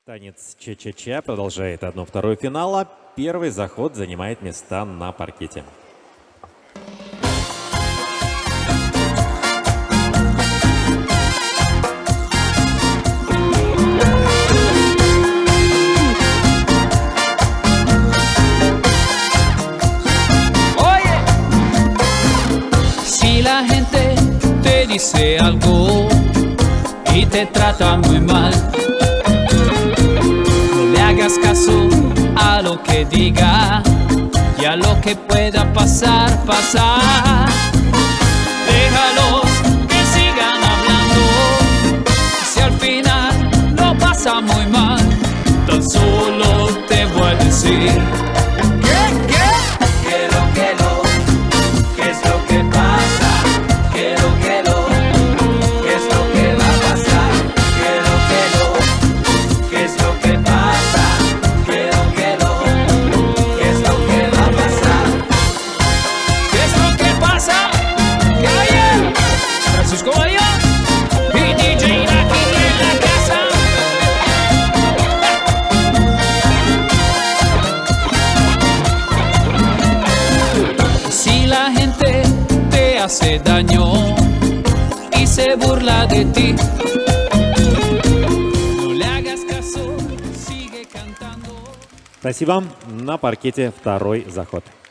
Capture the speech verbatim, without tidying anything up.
Танец Че-Че-Че продолжает одно-второй финала. Первый заход занимает места на паркете. Oye, si la gente te dice algo y te trata muy mal, hagas caso a lo que diga y a lo que pueda pasar, pasar. Déjalos que sigan hablando. Si al final lo pasa muy mal, tan solo te voy a decir ¿qué, qué? ¿Qué lo, qué lo? ¿Qué es lo que pasa? ¿Qué lo, qué lo? ¿Qué es lo que va a pasar? ¿Qué lo, qué lo? ¿Qué es lo que pasa? Si la gente te hace daño y se burla de ti, no le hagas caso, sigue cantando. Спасибо. На паркете второй заход.